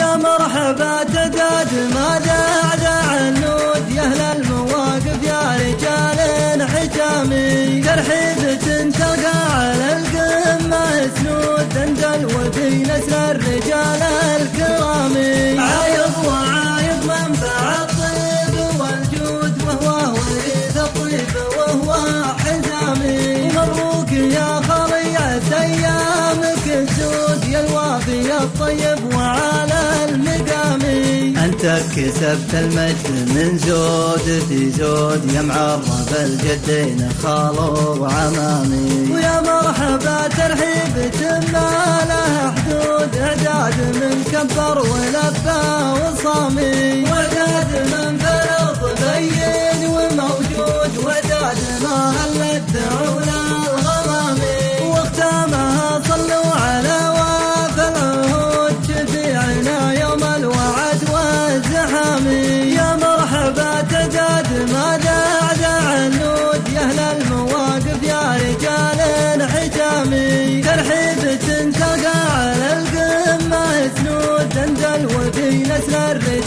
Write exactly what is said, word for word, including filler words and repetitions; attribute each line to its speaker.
Speaker 1: ويا مرحبا تداد ما دعدع النود يا أهل المواقف يا رجال حجامي ترحيبة تلقى على القمة سنود اندل وفي نسل الرجال الكرامي عايض وعايض منفع الطيب والجود وهو وريث الطيب وهو حزامي مبروك يا خلية أيامك الزود يا الوافي الطيب وعلى المقامي أنت كسبت المجد من زود في زود يا معرف الجدين خالو وعمامي ويا مرحبا ترحيبة ما لها حدود إعداد من كبر ولبى وصامي وإعداد من فرض بين وموجود وإعداد ما هلت علا الغرامي واختامها صلوا على وافى العهود شفيعنا يوم الوعد والزحامي يا مرحبا تجاد ما دعدع النود يا أهل المواقف يا رجال حجامي ترحيبة تلقى على القمة سنود اندل وفي نسل الرجال